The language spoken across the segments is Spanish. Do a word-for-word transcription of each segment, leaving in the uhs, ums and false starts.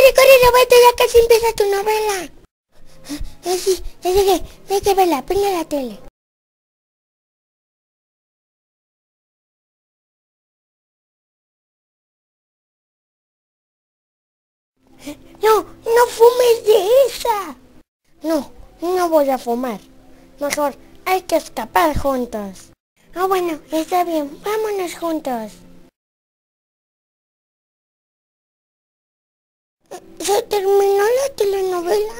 corre, corre, Roberto, ya casi empieza tu novela. Eh, sí, ya llegué, hay que verla, prende la tele. No, no fumes de esa. No, no voy a fumar. Mejor hay que escapar juntos. Ah, bueno, está bien, vámonos juntos. ¿Se terminó la telenovela?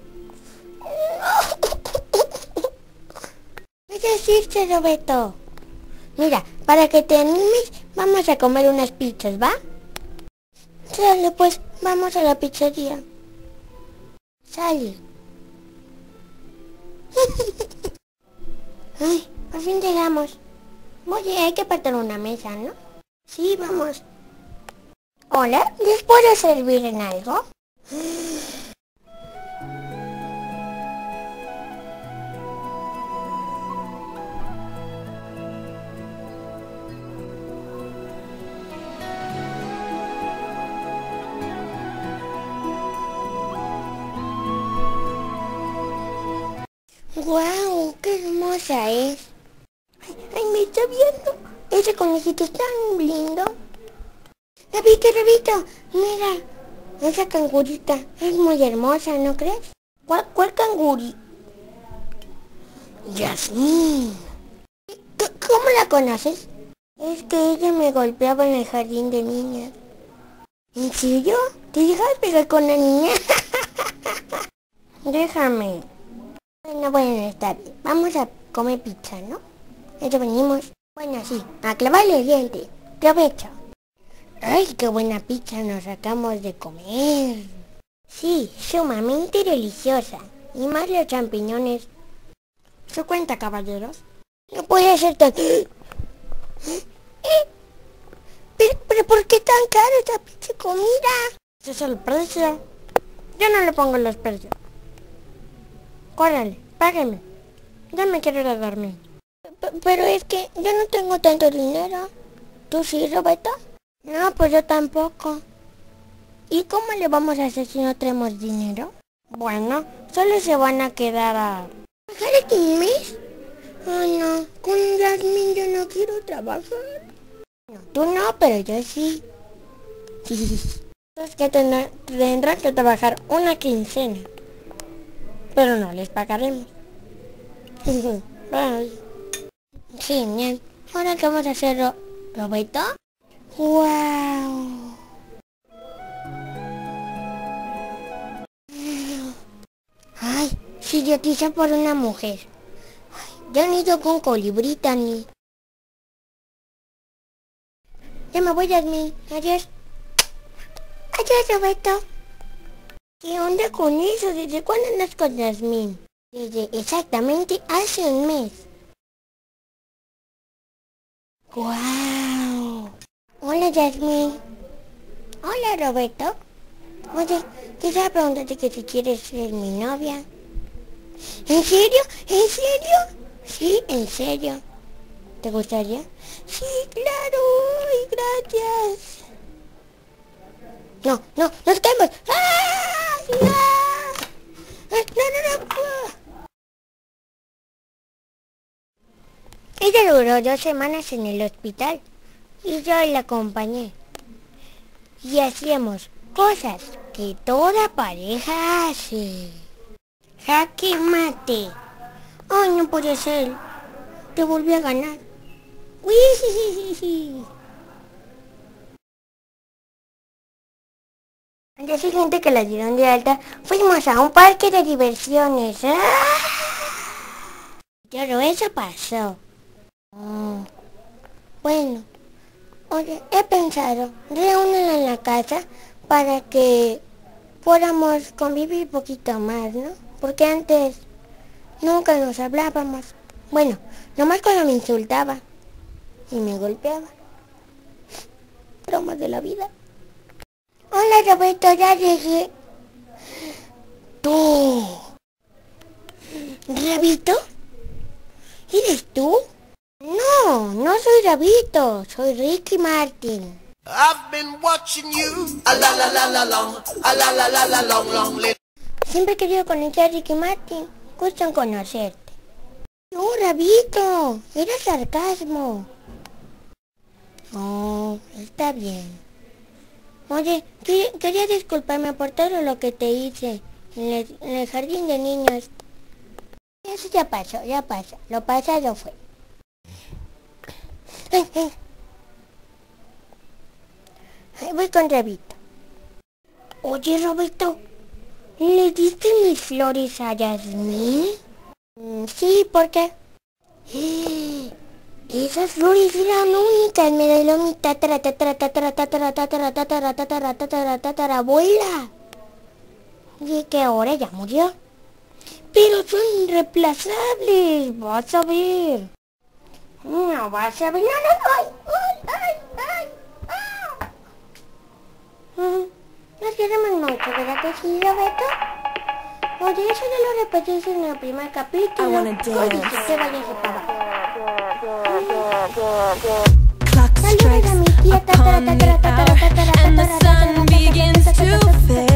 Es decirte, Roberto. Mira, para que te animes, vamos a comer unas pizzas, ¿va? Sale, pues, vamos a la pizzería. Sale. Ay, por fin llegamos. Oye, hay que apartar una mesa, ¿no? Sí, vamos. Hola, ¿les puedo servir en algo? ¡Guau! ¡Qué hermosa es! Ay, ay, me está viendo. Ese conejito es tan lindo. Rabito, Rabito, mira. Esa cangurita es muy hermosa, ¿no crees? ¿Cuál, cuál canguri? Yasmín. C- ¿Cómo la conoces? Es que ella me golpeaba en el jardín de niñas. ¿En serio? ¿Te dejas pegar con la niña? Déjame. Bueno, bueno, está bien. Vamos a comer pizza, ¿no? Eso venimos. Bueno, sí, a clavarle el diente. Provecho. ¡Ay, qué buena pizza nos sacamos de comer! Sí, sumamente deliciosa. Y más los champiñones. ¿Su cuenta, caballeros? No puede ser tan... ¿Eh? ¿Pero, pero por qué tan caro esta pinche comida? Ese es el precio. Yo no le pongo los precios. Córrale, págueme. Ya me quiero ir a dormir. P- pero es que yo no tengo tanto dinero. ¿Tú sí, Roberto? No, pues yo tampoco. ¿Y cómo le vamos a hacer si no tenemos dinero? Bueno, solo se van a quedar a... ¿Dejar aquí un mes? Ay, no, con Yasmín yo no quiero trabajar. No, tú no, pero yo sí. Es que tendrán, tendrán que trabajar una quincena. Pero no les pagaremos. Bye. Genial. ¿Ahora qué vamos a hacer, Ro- Roberto? ¡Wow! Ay, se idiotiza por una mujer. Ay, yo ni yo con colibrita ni... Ya me voy, Yasmín. Adiós. Adiós, Roberto. ¿Qué onda con eso? ¿Desde cuándo andas con Yasmín? Desde exactamente hace un mes. ¡Guau! Hola, Yasmín. Hola, Roberto. Oye, quisiera preguntarte que si quieres ser mi novia. ¿En serio? ¿En serio? Sí, en serio. ¿Te gustaría? Sí, claro. Ay, gracias. No, no, nos caemos. ¡Ah! ¡No! ¡Ah! ¡No, no, no! Ella duró dos semanas en el hospital y yo la acompañé. Y hacíamos cosas que toda pareja hace. Jaque mate. Ay, no puede ser. Te volví a ganar. ¡Uy! Al día siguiente que la dieron de alta, fuimos a un parque de diversiones. ¡Ah! Pero eso pasó. Oh, bueno, oye, he pensado reúnela en la casa para que podamos convivir un poquito más, ¿no? Porque antes nunca nos hablábamos. Bueno, nomás cuando me insultaba y me golpeaba. Bromas de la vida. Hola, Roberto, ya llegué. ¿Tú? ¿Rabito? ¿Eres tú? No, no soy Rabito, soy Ricky Martin. I've been watching you, a la la la la long, a la la la la long, long live. Siempre he querido conocer a Ricky Martin. Gusto en conocerte. No, Rabito, era sarcasmo. Oh, está bien. Oye, que- quería disculparme por todo lo que te hice en el, en el jardín de niños. Eso ya pasó, ya pasó. Lo pasado fue. Ay, ay. Ay, voy con Rabito. Oye, Roberto, ¿le diste mis flores a Yasmín? Mm, sí, ¿por qué? Esas flores eran únicas, me regaló mi tatara, tatara, tatara, tatara, tatara, tatara, tatara, tatara, tatara, abuela. Y que ahora ya murió. Pero son irreemplazables, vas a ver. No vas a ver, no, no, ay, ay, ay, ay. Ah. Nos queremos mucho, ¿verdad que sí, Roberto? Oye, eso ya lo repetiste en el primer capítulo. I wanna dance. Oye, que váyase para abajo. Clock Saludos a strikes mi tía, tatara, upon the tatara, tatara, hour, tatara, and the tatara, sun tatara, begins tatara, to tatara, fade.